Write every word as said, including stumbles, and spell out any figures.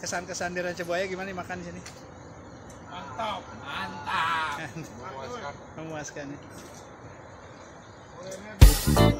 kesan-kesan di Ranca Buaya gimana nih makan di sini? Mantap, mantap. Memuaskan. Memuaskan ya.